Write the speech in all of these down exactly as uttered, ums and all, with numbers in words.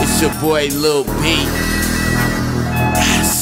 It's your boy Lil B. Yes.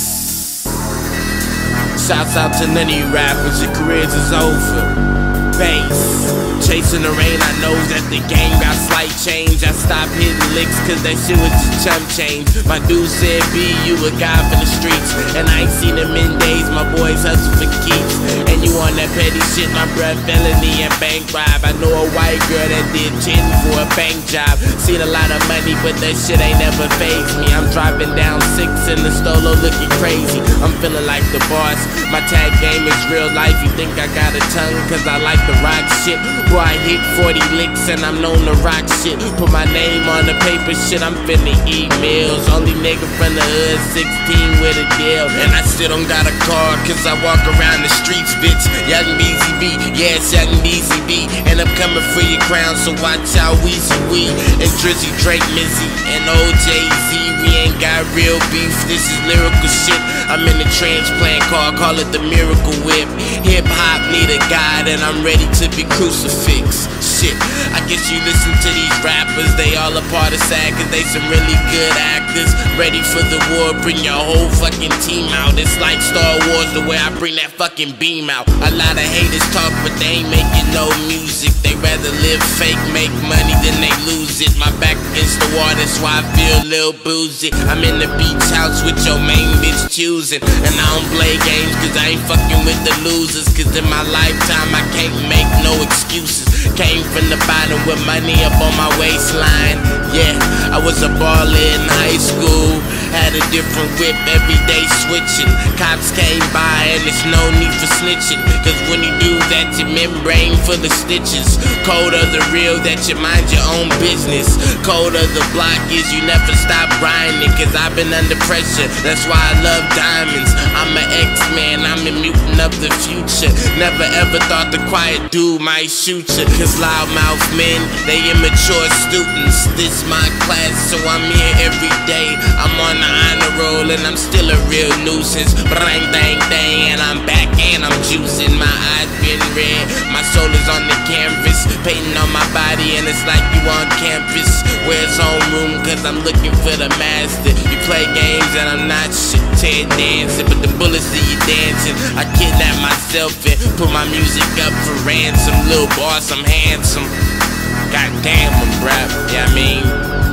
Shouts out to none of you rappers, your careers is over. Bass, chasing the rain, I know that the game got slight change. I stopped hitting licks cause that shit was just chump change. My dude said, B, you a guy for the streets, and I ain't seen him in days, my boys hustle for keeps. And you on that petty shit, my bruh, felony and bank bribe. I know a white girl that did ten for a bank job. Seen a lot of money, but that shit ain't never fazed me. I'm driving down six in the Stolo looking crazy. I'm feeling like the boss, my tag game is real life. You think I got a tongue cause I like the rock shit? Boy, I hit forty licks and I'm known to rock shit. Put my name on the paper shit, I'm finna emails. Only nigga from the hood, sixteen with a deal. And I still don't got a car cause I walk around the streets, bitch. Young B Z B, yes, Young B Z B. And I'm coming for your crown, so watch out, Weezy Wee. And Drizzy, Drake, Mizzy, and O J Z. We ain't got real beef, this is lyrical shit. I'm in the transplant car, call it the miracle whip. Hip hop need a guide and I'm ready to be crucifixed. Shit, I guess you listen to these rappers, they all a part of SAG cause they some really good actors. Ready for the war, bring your whole fucking team out. It's like Star Wars the way I bring that fucking beam out. A lot of haters talk but they ain't making no music. They rather live fake, make money than they lose it. My back against the wall, that's why I feel a little boozy. I'm in the beach house with your main bitch choosing. And I don't play games cause I ain't fucking with the losers. Cause in my lifetime I can't make no excuses. Came from the bottom with money up on my waistline. Yeah, I was a baller in high school. Had a different whip every day switching. Cops came by and there's no need for snitching. Cause when you do that your membrane full of stitches. Code of the real that you mind your own business. Code of the block is you never stop grinding. Cause I've been under pressure, that's why I love diamonds. I'm an X-Man, I'm a mutant of the future. Never ever thought the quiet dude might shoot you. Cause loudmouth men, they immature students. This my class, so I'm here every day. I'm on the honor roll and I'm still a real nuisance. Bang, bang, bang, and I'm back and I'm juicing. My eyes been red, my soul is on the canvas. Painting on my body and it's like you on campus. Where's homeroom, cause I'm looking for the master. You play games and I'm not shit, Ted dancing. But the bullets see you dancing, I kidnap myself and put my music up for ransom. Little boss, I'm handsome. Goddamn, I'm rap, yeah, I mean.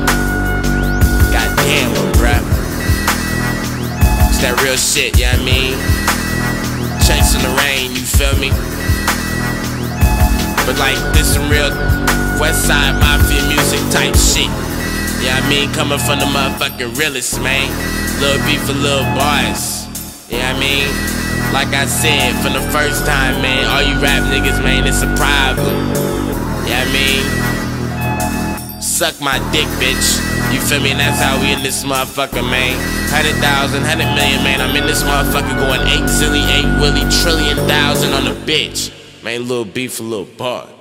Goddamn, I'm rap. It's that real shit, yeah, I mean. Chasing the rain, you feel me? But like, this some real West Side Mafia music type shit. Yeah, I mean, coming from the motherfucking realest, man. Lil B for little boys. Yeah, I mean, like I said, for the first time, man, all you rap niggas, man, it's a problem. Yeah, I mean, suck my dick, bitch. You feel me? And that's how we in this motherfucker, man. Hundred thousand, hundred million, man. I'm in this motherfucker going eight zilly, eight willy, trillion thousand on the bitch. Man, Lil B for little boy.